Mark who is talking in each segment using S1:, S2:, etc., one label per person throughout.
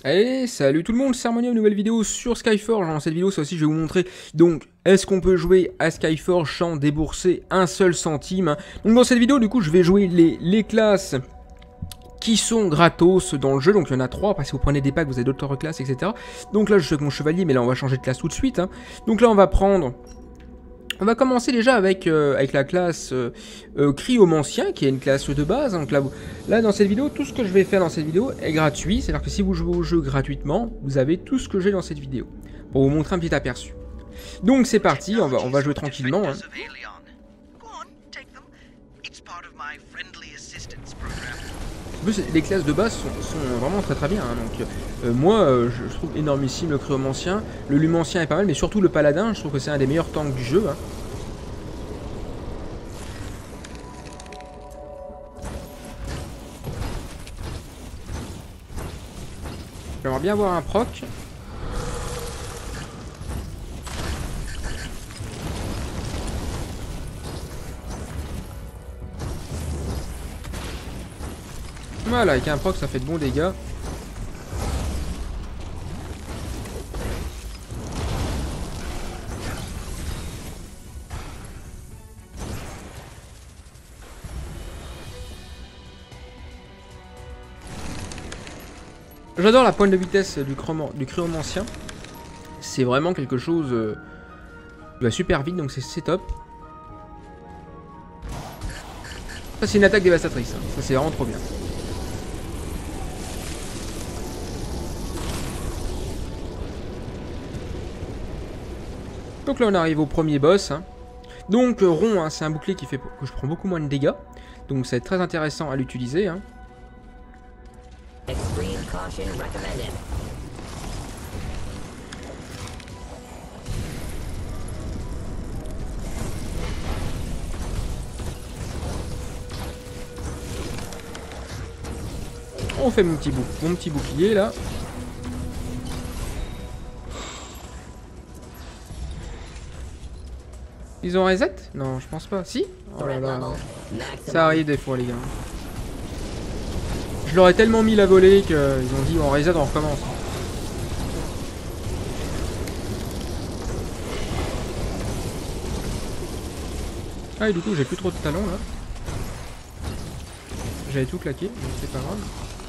S1: Allez, salut tout le monde, c'est Harmonium, nouvelle vidéo sur Skyforge. Dans cette vidéo, ça aussi, je vais vous montrer, donc, est-ce qu'on peut jouer à Skyforge sans débourser un seul centime. Donc dans cette vidéo, du coup, je vais jouer les classes qui sont gratos dans le jeu. Donc il y en a 3, parce que vous prenez des packs, vous avez d'autres classes, etc. Donc là, je suis avec mon chevalier, mais là, on va changer de classe tout de suite. Donc là, on va prendre... On va commencer déjà avec la classe cryomancien, qui est une classe de base. Donc là, dans cette vidéo, tout ce que je vais faire dans cette vidéo est gratuit. C'est-à-dire que si vous jouez au jeu gratuitement, vous avez tout ce que j'ai dans cette vidéo. Pour vous montrer un petit aperçu. Donc c'est parti, on va jouer tranquillement. En plus, les classes de base sont vraiment très bien. Donc moi, je trouve énormissime le cryomancien. Le lumancien est pas mal, mais surtout le paladin, je trouve que c'est un des meilleurs tanks du jeu. J'aimerais bien avoir un proc. Voilà, avec un proc ça fait de bons dégâts. J'adore la pointe de vitesse du cryomancien. C'est vraiment quelque chose qui va super vite, donc c'est top. Ça c'est une attaque dévastatrice, ça c'est vraiment trop bien. Donc là on arrive au premier boss. Donc rond, c'est un bouclier qui fait que je prends beaucoup moins de dégâts. Donc ça va être très intéressant à l'utiliser.
S2: Extreme caution recommended.
S1: On fait mon petit bouclier là. Ils ont reset? Non, je pense pas. Si? Oh là là. Ça arrive des fois les gars. Je leur ai tellement mis la volée qu'ils ont dit on reset, on recommence. Ah et du coup j'ai plus trop de talons là. J'avais tout claqué, mais c'est pas grave.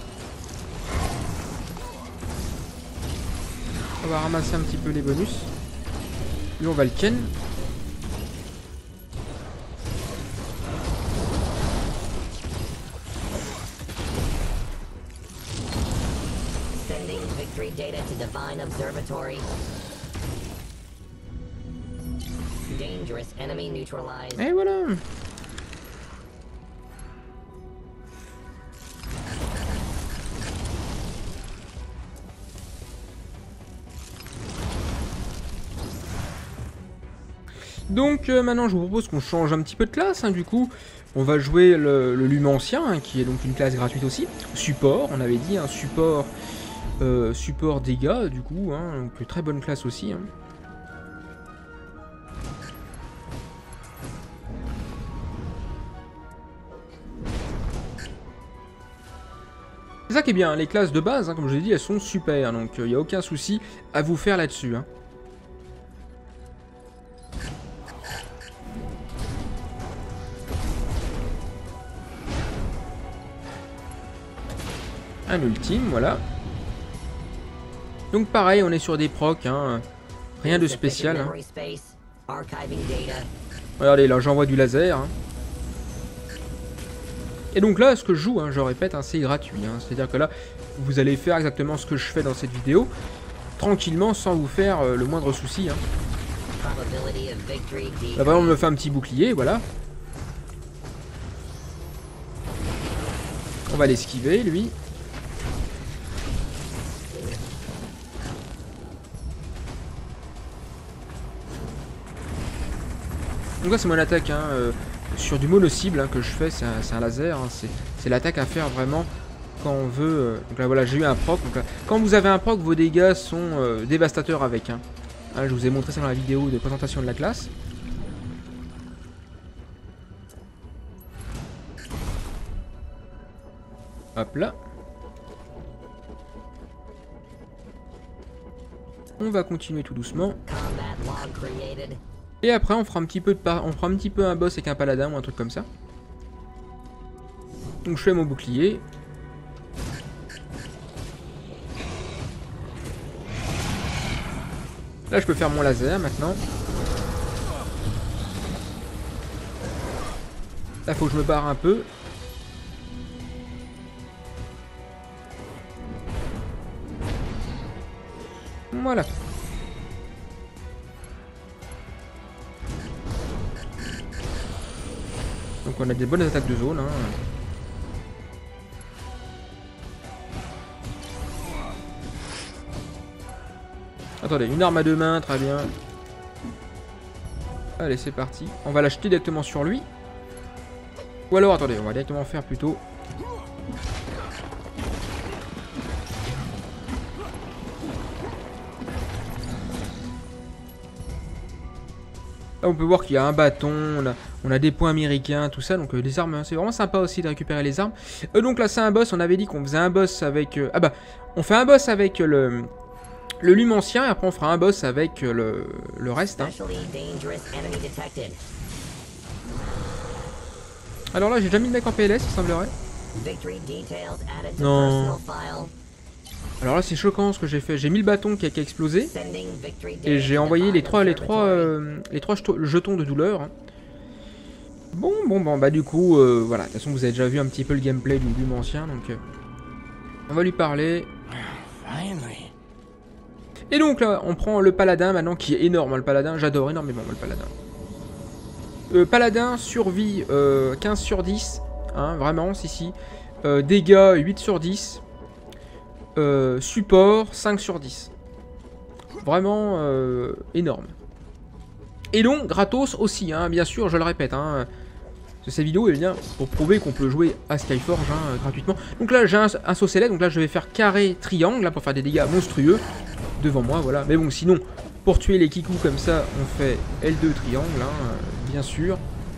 S1: On va ramasser un petit peu les bonus. Lui on va le ken.
S2: Sending victory data to Divine Observatory. Dangerous enemy neutralized.
S1: Et voilà. Donc maintenant je vous propose qu'on change un petit peu de classe, du coup on va jouer le lumancien, qui est donc une classe gratuite aussi. Support, on avait dit, support, support dégâts du coup, donc très bonne classe aussi. C'est ça qui est bien, les classes de base, comme je l'ai dit, elles sont super, donc il n'y a aucun souci à vous faire là-dessus. Un ultime, voilà. Donc pareil, on est sur des procs, rien de spécial. Regardez, là j'envoie du laser. Et donc là, ce que je joue, je répète, c'est gratuit. C'est-à-dire que là, vous allez faire exactement ce que je fais dans cette vidéo, tranquillement, sans vous faire le moindre souci. Là, par exemple, on me fait un petit bouclier, voilà. On va l'esquiver, lui. Donc là, c'est mon attaque, sur du mono-cible que je fais, c'est un laser. C'est l'attaque à faire vraiment quand on veut. Donc là, voilà, j'ai eu un proc. Donc là, quand vous avez un proc, vos dégâts sont dévastateurs avec. Je vous ai montré ça dans la vidéo de présentation de la classe. Hop là. on va continuer tout doucement.
S2: Combat log created.
S1: Et après, on fera un petit peu un boss avec un paladin ou un truc comme ça. Donc je fais mon bouclier. Là, je peux faire mon laser maintenant. Là, faut que je me barre un peu. Voilà. Donc on a des bonnes attaques de zone. Hein. Attendez, une arme à deux mains, très bien. Allez, c'est parti. On va l'acheter directement sur lui. Ou alors, attendez, on va directement faire plutôt. Là, on peut voir qu'il y a un bâton, on a des points américains, tout ça. Donc, des armes, c'est vraiment sympa aussi de récupérer les armes. Donc là, c'est un boss. On avait dit qu'on faisait un boss avec... ah bah, on fait un boss avec le lume ancien. Et après, on fera un boss avec le reste. Hein. Alors là, j'ai déjà mis le mec en PLS, il semblerait. Non. Alors là, c'est choquant ce que j'ai fait. J'ai mis le bâton qui a explosé. Et j'ai envoyé les trois jetons de douleur. Hein. Bon, bah du coup, voilà. De toute façon, vous avez déjà vu un petit peu le gameplay du lume ancien. Donc, on va lui parler. Et donc là, on prend le paladin maintenant, qui est énorme. Hein, le paladin, j'adore énormément le paladin. Paladin, survie 15 sur 10, hein, vraiment, si. Dégâts 8 sur 10. Support 5 sur 10. Vraiment énorme. Et donc, gratos aussi, hein, bien sûr, je le répète. Hein, cette vidéo est bien pour prouver qu'on peut jouer à Skyforge hein, gratuitement. Donc là, j'ai un saut céleste, donc là, je vais faire carré, triangle, là, pour faire des dégâts monstrueux devant moi, voilà. Mais bon, sinon... Pour tuer les kikous comme ça, on fait L2 triangle, hein, bien sûr.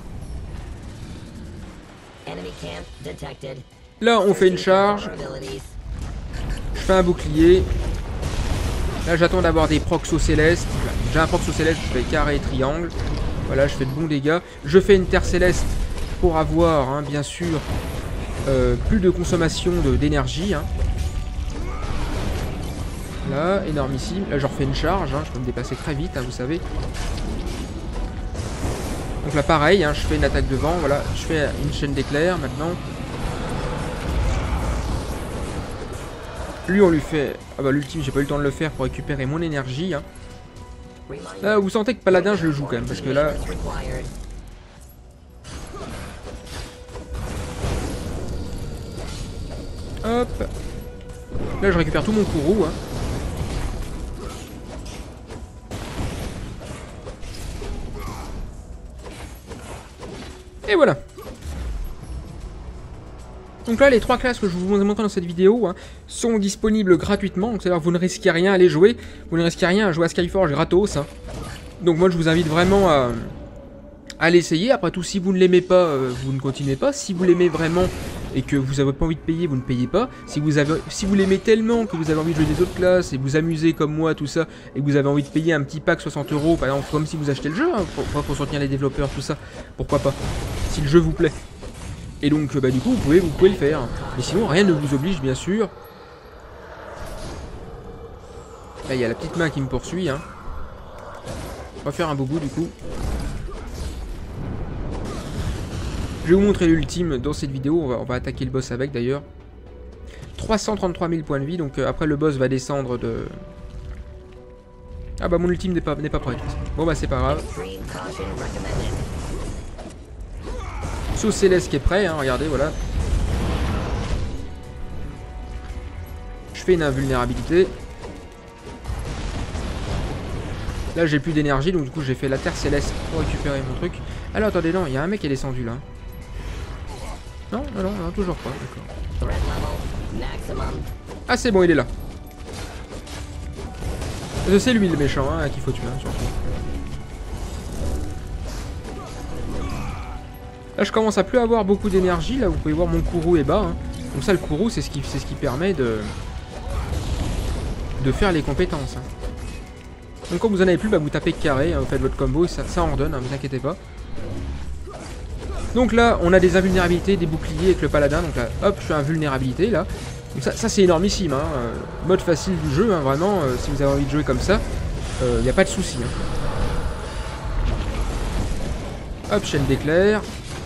S1: Là, on fait une charge. Je fais un bouclier. Là, j'attends d'avoir des procs au céleste. J'ai un proc au céleste, je fais carré, triangle. Voilà, je fais de bons dégâts. Je fais une terre céleste pour avoir, hein, bien sûr, plus de consommation d'énergie. Hein. Là, énormissime. Là, je refais une charge. Hein. Je peux me dépasser très vite, hein, vous savez. Donc là, pareil. Hein, je fais une attaque de vent. Voilà, je fais une chaîne d'éclairs maintenant. Lui, on lui fait... Ah bah, l'ultime, j'ai pas eu le temps de le faire pour récupérer mon énergie. Hein. Là, vous sentez que Paladin, je le joue quand même. Parce que là... Hop. Là, je récupère tout mon courroux. Hein. Et voilà. Donc là, les trois classes que je vous ai montrées dans cette vidéo hein, sont disponibles gratuitement. Donc c'est-à-dire que vous ne risquez rien à les jouer. Vous ne risquez rien à jouer à Skyforge gratos. Hein. Donc moi, je vous invite vraiment à l'essayer. Après tout, si vous ne l'aimez pas, vous ne continuez pas. Si vous l'aimez vraiment et que vous n'avez pas envie de payer, vous ne payez pas. Si vous l'aimez tellement que vous avez envie de jouer des autres classes et vous amuser comme moi, tout ça, et que vous avez envie de payer un petit pack 60 €, par exemple, comme si vous achetez le jeu, hein, pour soutenir les développeurs, tout ça, pourquoi pas, si le jeu vous plaît. Et donc, bah, du coup, vous pouvez le faire. Mais sinon, rien ne vous oblige, bien sûr. Là, il y a la petite main qui me poursuit. Hein. On va faire un boubou, du coup. Je vais vous montrer l'ultime dans cette vidéo. On va attaquer le boss avec, d'ailleurs. 333 000 points de vie. Donc, après, le boss va descendre de... Ah bah, mon ultime n'est pas prêt. Bon, bah, c'est pas grave. Saut céleste qui est prêt, hein, regardez, voilà. Je fais une invulnérabilité. Là, j'ai plus d'énergie, donc du coup, j'ai fait la terre céleste pour récupérer mon truc. Alors, attendez, non, il y a un mec qui est descendu, là. Non, toujours pas, d'accord. Ah, c'est bon, il est là. C'est lui, le méchant, hein, qu'il faut tuer, hein, surtout. Là, je commence à plus avoir beaucoup d'énergie. Là, vous pouvez voir mon courroux est bas. Hein. Comme ça, le courroux, c'est ce qui permet de faire les compétences. Hein. Donc quand vous en avez plus, bah, vous tapez carré, hein, vous faites votre combo et ça en redonne, hein, vous inquiétez pas. Donc là, on a des invulnérabilités, des boucliers avec le paladin. Donc là, hop, je suis invulnérabilité là. Donc ça c'est énormissime, hein. Mode facile du jeu, hein, vraiment, si vous avez envie de jouer comme ça, il n'y a pas de souci. Hein. Hop, chaîne d'éclair.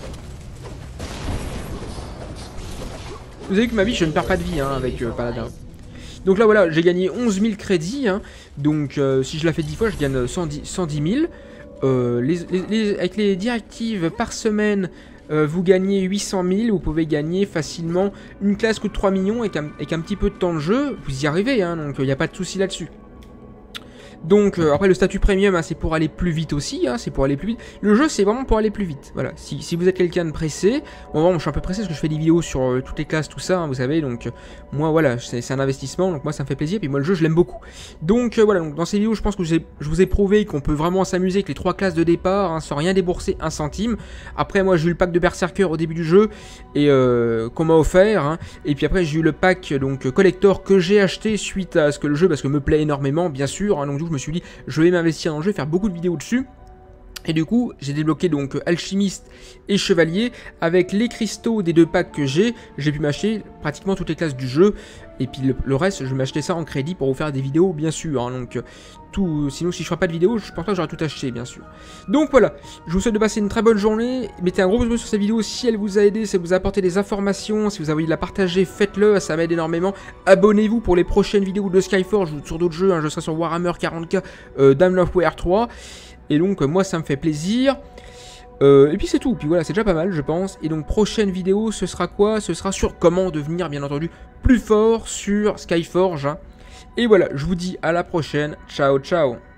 S1: Vous avez vu que ma vie, je ne perds pas de vie, hein, avec paladin. Donc là voilà, j'ai gagné 11 000 crédits, hein. Donc si je la fais 10 fois, je gagne 110 000. Avec les directives par semaine, vous gagnez 800 000, vous pouvez gagner facilement une classe coûte 3 millions avec un petit peu de temps de jeu, vous y arrivez, hein, donc il n'y a pas de souci là-dessus. Donc après le statut premium, hein, c'est pour aller plus vite aussi, hein, c'est pour aller plus vite. Le jeu c'est vraiment pour aller plus vite, voilà. Si vous êtes quelqu'un de pressé, bon vraiment je suis un peu pressé parce que je fais des vidéos sur toutes les classes, tout ça, hein, vous savez, donc moi voilà, c'est un investissement, donc moi ça me fait plaisir, puis moi le jeu je l'aime beaucoup. Donc voilà, donc dans ces vidéos je pense que je vous ai prouvé qu'on peut vraiment s'amuser avec les 3 classes de départ, hein, sans rien débourser 1 centime. Après moi j'ai eu le pack de Berserker au début du jeu, et qu'on m'a offert, hein, et puis après j'ai eu le pack donc collector que j'ai acheté suite à ce que le jeu, parce que me plaît énormément bien sûr, hein, donc du coup je me suis dit je vais m'investir dans le jeu, faire beaucoup de vidéos dessus. Et du coup, j'ai débloqué donc alchimiste et chevalier avec les cristaux des 2 packs que j'ai pu m'acheter pratiquement toutes les classes du jeu. Et puis le reste, je vais m'acheter ça en crédit pour vous faire des vidéos, bien sûr. Hein, donc sinon, si je ferai pas de vidéo, je pense pas que j'aurai tout acheté, bien sûr. Donc voilà, je vous souhaite de passer une très bonne journée. Mettez un gros pouce bleu sur cette vidéo si elle vous a aidé, si elle vous a apporté des informations. Si vous avez envie de la partager, faites-le, ça m'aide énormément. Abonnez-vous pour les prochaines vidéos de Skyforge ou sur d'autres jeux. Hein, je serai sur Warhammer 40K, Dawn of War 3. Et donc moi ça me fait plaisir. Et puis c'est tout, puis voilà, c'est déjà pas mal je pense. Et donc prochaine vidéo, ce sera quoi? Ce sera sur comment devenir bien entendu plus fort sur Skyforge, hein. Et voilà, je vous dis à la prochaine, ciao ciao.